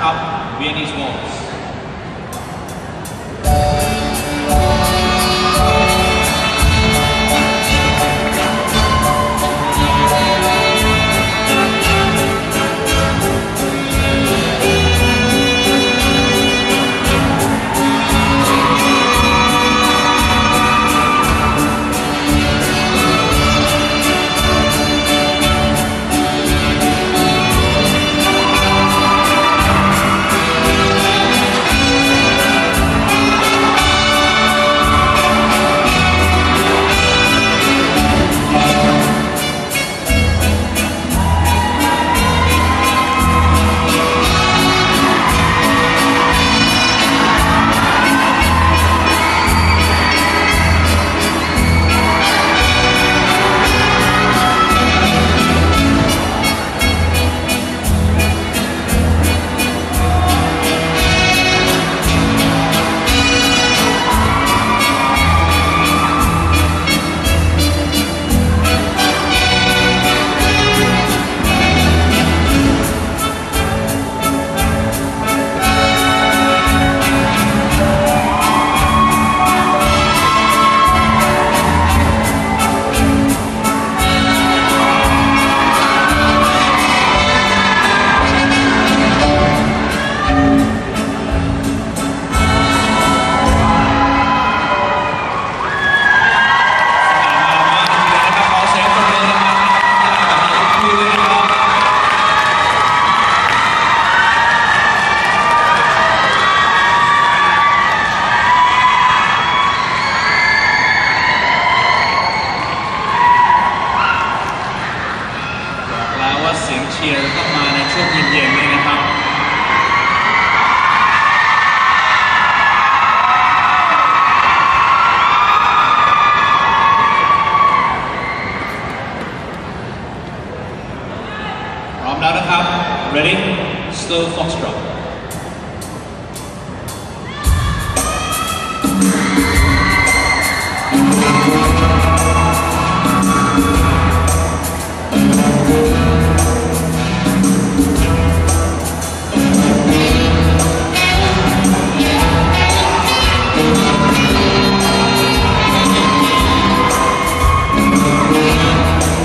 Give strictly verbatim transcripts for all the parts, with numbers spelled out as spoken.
นะครับ Viennese Waltzเสียงเชียร์ต้องมาในช่วงเย็นๆเลยนะครับพร้อมแล้วนะครับ ready slow foxtrot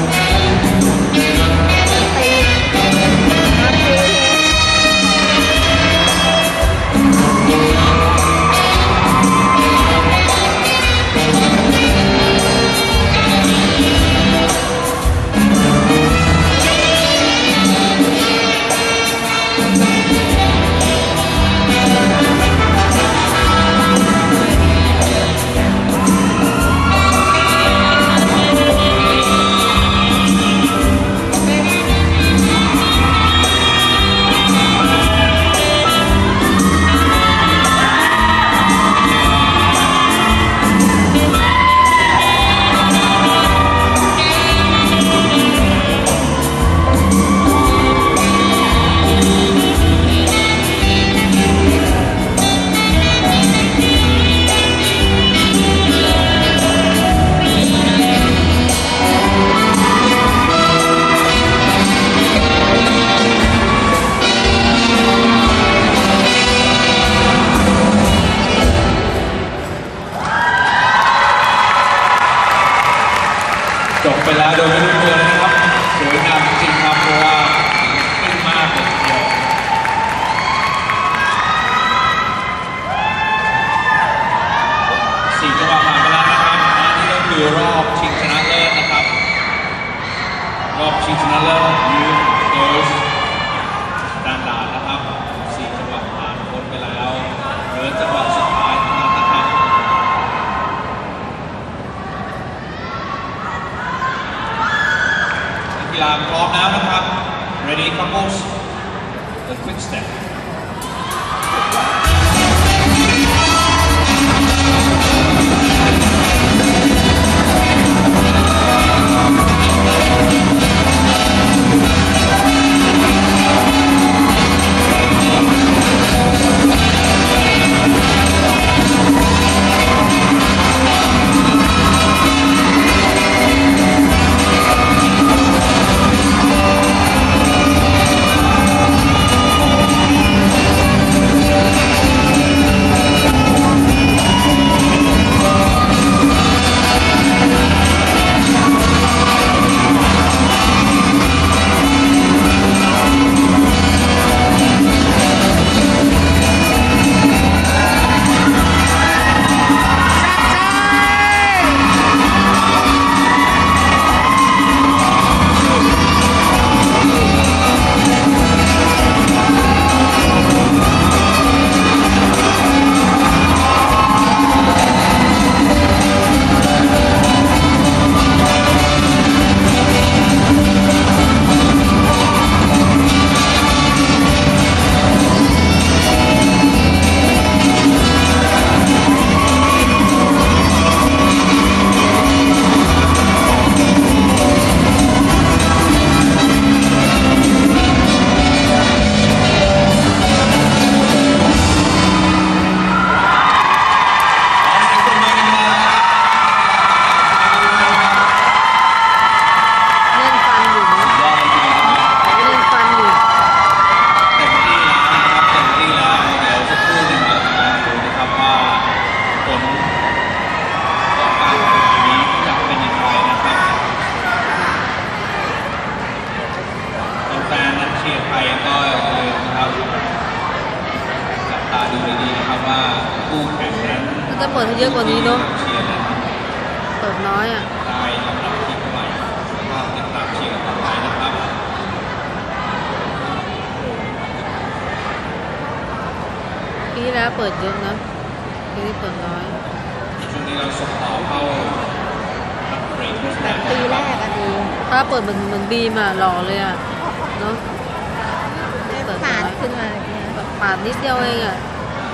Thank you. ว่าคู่แข่งนั้นมันจะเปิดให้เยอะกว่านี้เนาะเปิดน้อยอ่ะได้ลำดับที่เท่าไหร่ก็ติดตามเชียร์ต่อไปนะครับปีแล้วเปิดเยอะนะปีนี้เปิดน้อยช่วงนี้เราส่งต่อเข้าเบรกโฆษณาปีแรกอะดีถ้าเปิดเหมือนเหมือนบีมาหล่อเลยอ่ะเนาะเปิดปาดขึ้นมาเนี่ยปาดนิดเดียวเองอ่ะ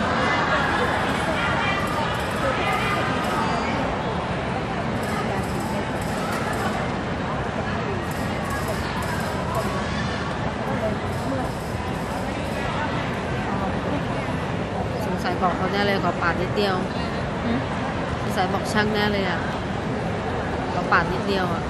สงสัยบอกเขาแน่เลยขอปาดนิดเดียวสงสัยบอกช่างแน่เลยอ่ะขอปาดนิดเดียวอ่ะ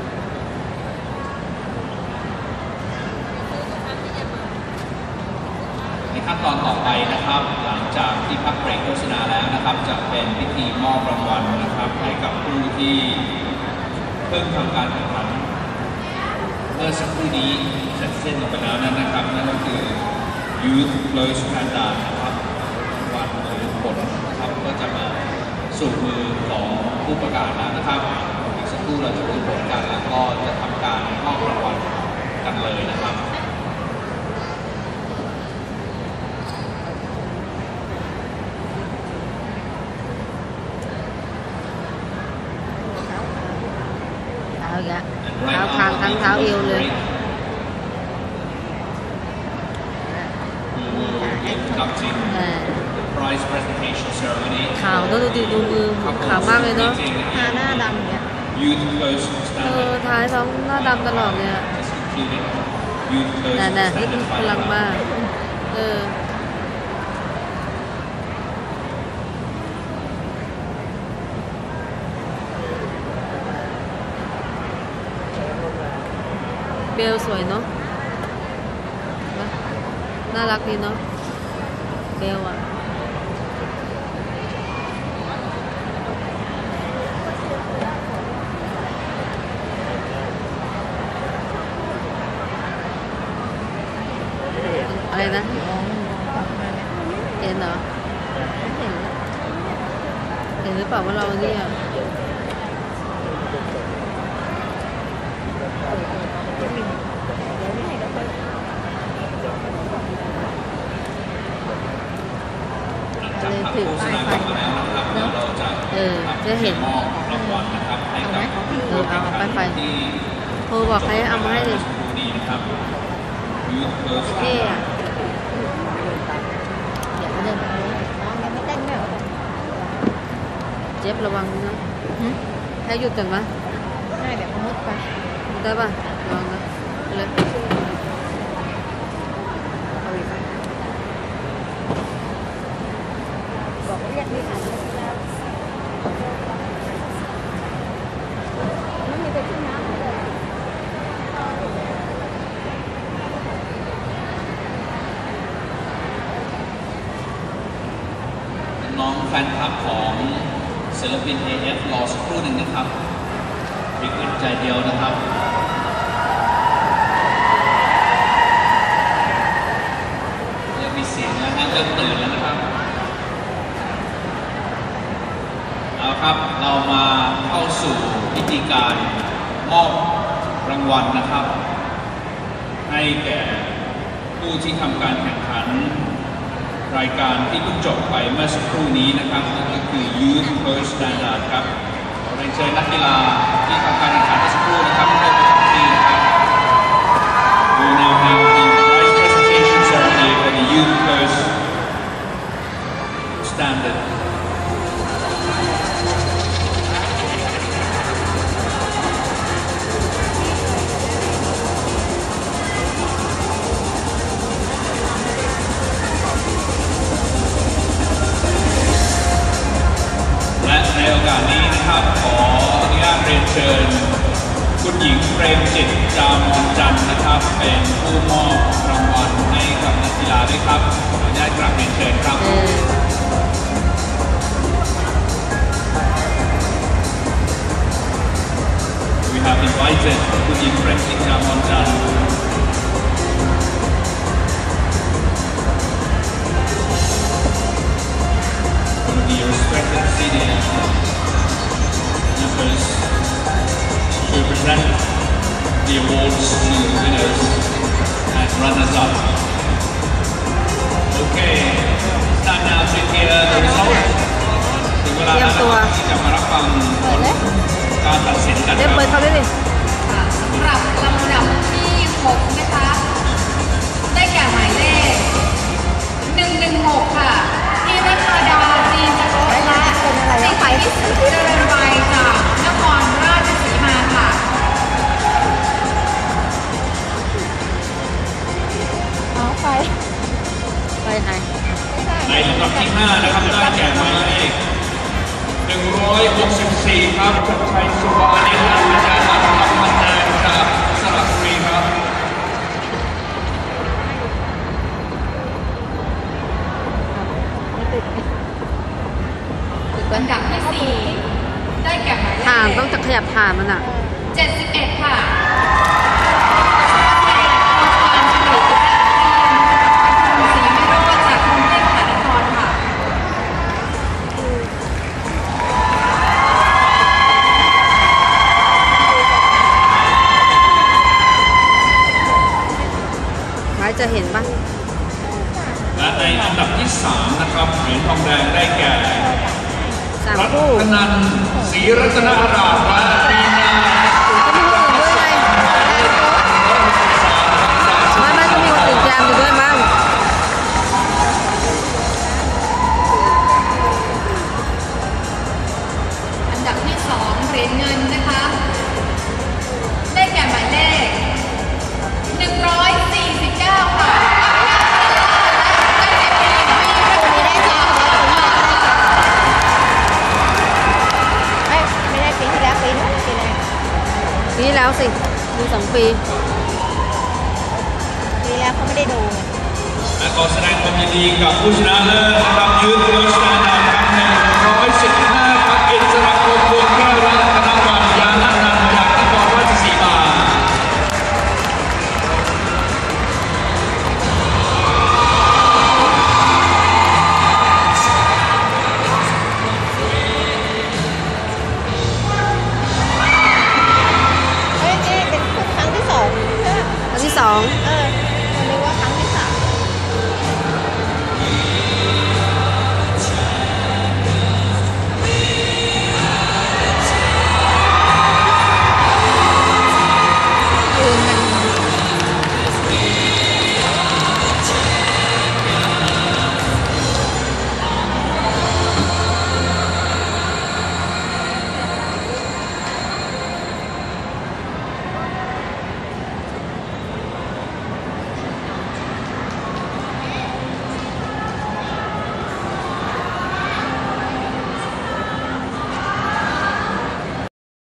ขั้นตอนต่อไปนะครับหลังจากที่พักเบรกโฆษณาแล้วนะครับจะเป็นพิธีมอบรางวัลนะครับให้กับผู้ที่เพิ่งทำการแข่งขันเมื่อสักครู่นี้เสร็จสิ้นลงไปแล้วนั่นนะครับนั่นก็คือ Youth Close Standard นะครับรางวัลหรือผลนะครับก็จะมาสู่มือของผู้ประกาศแล้วนะครับอีกสักครู่เราจะรู้ผลกันแล้วก็จะทำการมอบรางวัลกันเลยนะครับเท้าคางทั้งเท้าเอวเลยขาวแล้วดูดิดูมือขาวมากเลยเนาะทาหน้าดำเนี่ยเออท้ายท้องหน้าดำตลอดเลยอ่ะน่ะๆนี่พลังมากเออเบลสวยเนาะน่ารักดีเนาะเบลอะอะไรนะเห็นเหรอเห็นหรือเปล่าว่าเราเนี่ยถือป้ายไฟเนาะเออจะเห็นรางวัลนะครับให้กับเออเอาป้ายไฟโทรบอกให้เอามาให้เลยเท่อะเดี๋ยวเดินไปน้องยังไม่เต้นไม่หรอเจ็บระวังนะให้หยุดก่อนมั้ยได้แบบมุดไปได้ป่ะระวังนะเลยบอกเรียกไม่ทันแล้วไม่มีไปขึ้นน้ำเลยน้องแฟนคลับของศิลปิน เอ เอฟ รอสักครู่หนึ่งนะครับมีอึดใจเดียวนะครับเริ่มมีเสียงแล้วนะเริ่มตื่นแล้วนะครับเอาครับเรามาเข้าสู่พิธีการมอบรางวัลนะครับให้แก่ผู้ที่ทำการแข่งขันรายการที่เพิ่งจบไปเมื่อสักครู่นี้นะครับนั่นก็คือ Youth Close Standard ครับขอเรียนเชิญนักกีฬาที่ทำการแข่งขันเมื่อสักครู่นะครับเข้าประจำที่นะครับ We now have the prize presentation ceremony for the Youth Close Standardในโอกาสนี้นะครับขออนุญาตเรียนเชิญคุณหญิงเปรมจิตจามอนจันทร์นะครับเป็นผู้มอบรางวัลให้กับนักกีฬาด้วยครับขออนุญาตกราบเรียนเชิญครับ We have invited คุณหญิงเปรมจิตจามอนจันทร์ the awards to winners and runners-up. Okay, it's time now to hear the results. ถึงเวลาแล้วนะครับที่จะมารับฟังผลการตัดสินกันเรียคกรับเปิดเขาได้ดิค่ะสำหรับลำดับที่หกนะคะ ได้แก่หมายเลขหนึ่งหนึ่งหกค่ะที่รัชดาจีนจะโกและสิทธิพิสุทธิ์เจริญวัยจากนครราชสีมาค่ะเอาไปไปไทยในลำดับที่ห้านะครับได้แก่หมายเลขหนึ่งร้อยหกสิบสี่ครับชัดชัยสุวรรณนิรันดร์อาจารย์อัครพันธ์นายจากสระบุรีครับลำดับที่สี่ได้แก่หมายเลผ่านขต้องจะขยับผ่านมันอ่ะเจ็ดสิบเอ็ดค่ะสีไม่รอดจากกรุงเทพมหานครค่ะไว้จะเห็นปะและในอันดับที่สามนะครับเหรียญทองแดงได้แก่สามรัคู่ตนันท์ศรีรัตนอาราภและดีนาก็มีคนอื่นด้วยไงไม่ไม่ก็มีคนอื่นแจมอยู่ด้วยมั้งอันดับที่สองเหรียญเงินนะคะ ได้แก่หมายเลขหนึ่งร้อยสี่สิบเก้าค่ะได้แก่ปีนี้ได้ค่ะไม่ไม่ได้ปีที่แล้วปีนู้นปีไหนปีที่แล้วสิ มีสองปีปีแล้วเขาไม่ได้ดูไงและขอแสดงความยินดีกับผู้ชนะเลิศนะครับยืนตัวสแต